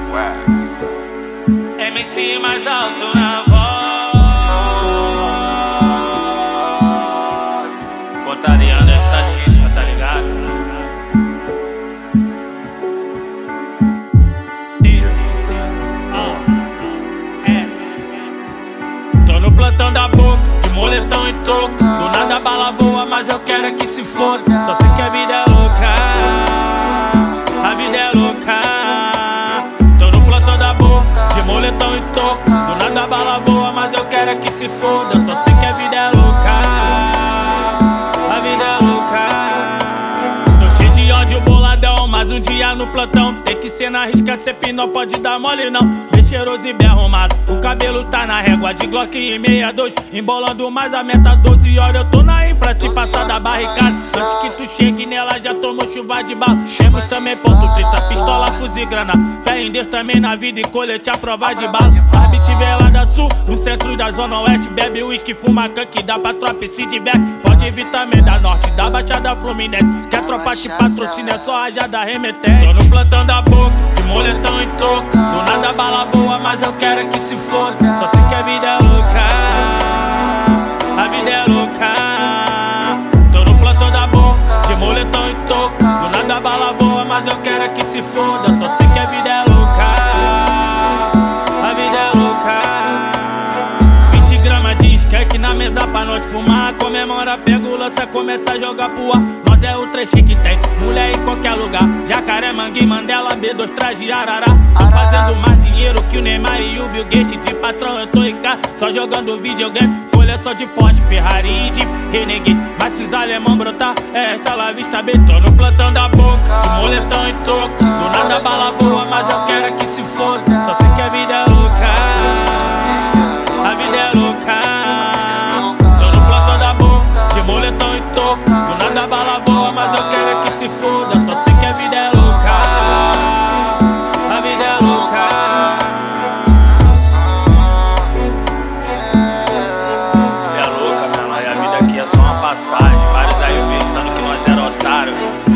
MC mais alto na voz, contrariando a estatística, tá ligado? Tô no plantão da boca, de moletão e toco. Do nada a bala voa, mas eu quero é que se foda. Só sei que a vida é louca, a vida é louca. Tô no plantão da boca, de moletão e toco. Do nada a bala voa, mas eu quero é que se foda. Só sei que a vida é louca, a vida é louca. Tô cheio de ódio boladão, mas um dia no plantão tem que ser na risca, sempre não pode dar mole não. Bem cheiroso e bem arrumado, o cabelo tá na régua de Glock e 62, embolando mais a meta 12 horas. Eu tô na infra, se passar da barricada. Antes que tu chegue nela já tomou chuva de bala. Temos também ponto 30, pistola, fuzil, grana. Fé em Deus também na vida e colete a prova de bala. Arbit vem lá da sul, do centro da zona oeste. Bebe uísque, fuma canque, dá pra tropa e se diverte. Pode vir também da norte, da baixada fluminense. Que a tropa te patrocina, é só rajada remetente. Tô no plantão da boca, de moletão e toco. Do nada a bala voa, mas eu quero é que se foda. Só sei que a vida é louca, a vida é louca. Tô no plantão da boca, de moletão e toco. Do nada a bala voa, mas eu quero é que se foda. Só sei que a vida é louca, a vida é louca. 20 gramas de skunk na mesa pra nós fumar. Comemora, pega o lança, começa a jogar pro ar. Nós é o trecho que tem mulher em qualquer lugar. Jacaré, Mangue, Mandela, B2, traje, Arará. Tô fazendo mais dinheiro que o Neymar e o Bill Gates. De patrão eu tô em casa, só jogando videogame. Coleção de Porsche, Ferrari e Jeep Renegade. Mas se os alemão brotar, é esta lá vista bem. Tô no plantão da boca, de moletão e toco. Do nada a bala voa, mas eu quero é que se foda. Só sei que a vida é louca, a vida é louca. Tô no plantão da boca, de moletão e toco. Do nada a bala voa, mas eu quero é que se foda. Só sei que a vida é louca, a vida é louca. É louca, menor, e a vida aqui é só uma passagem. Vários aí pensando que nós era otário.